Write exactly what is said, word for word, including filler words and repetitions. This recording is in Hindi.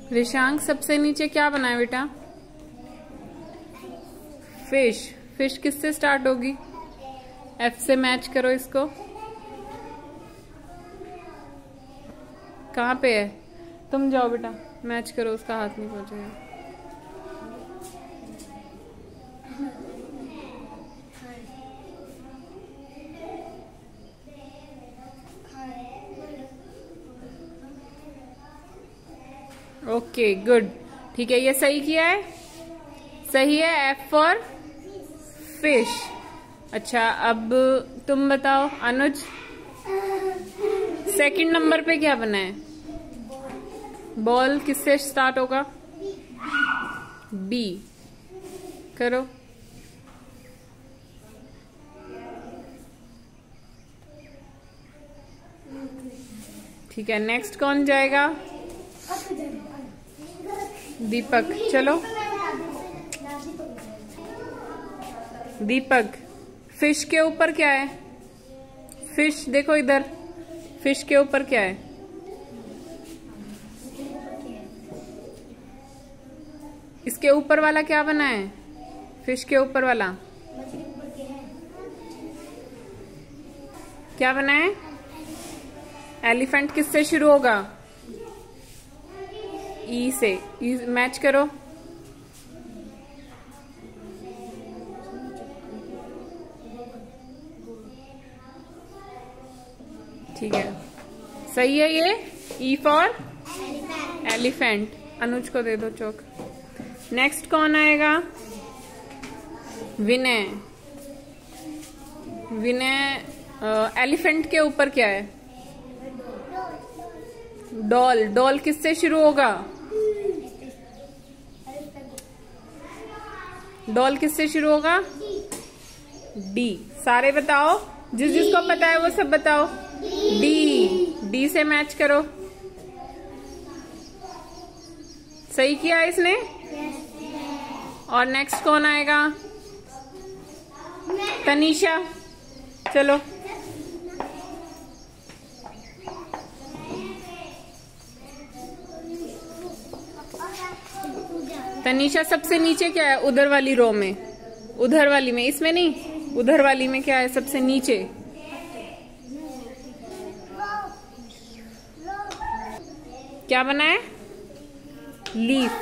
रिशांक सबसे नीचे क्या बना है बेटा? फिश। फिश किससे स्टार्ट होगी? एफ से मैच करो इसको। कहाँ पे है? तुम जाओ बेटा, मैच करो, उसका हाथ नहीं पहुंचेगा। ओके गुड, ठीक है, ये सही किया है, सही है। F for fish. अच्छा, अब तुम बताओ अनुज, सेकंड नंबर पे क्या बना है? बॉल किससे स्टार्ट होगा? बी। करो। ठीक है, नेक्स्ट कौन जाएगा? दीपक, चलो। दीपक, फिश के ऊपर क्या है? फिश देखो इधर, फिश के ऊपर क्या है? इसके ऊपर वाला क्या बना है? फिश के ऊपर वाला क्या बना है? एलिफेंट किससे शुरू होगा? ई से। ई मैच करो। ठीक है, सही है ये। E for elephant. अनुज को दे दो चौक। नेक्स्ट कौन आएगा? विनय। विनय, एलिफेंट के ऊपर क्या है? डॉल। डॉल किससे शुरू होगा? डॉल किससे शुरू होगा? डी। सारे बताओ, जिस जिसको पता है वो सब बताओ। डी। डी से मैच करो। सही किया इसने। और नेक्स्ट कौन आएगा? तनीषा, चलो। तनीषा सबसे नीचे क्या है? उधर वाली रो में, उधर वाली में, इसमें नहीं, उधर वाली में क्या है सबसे नीचे? क्या बना है? लीफ।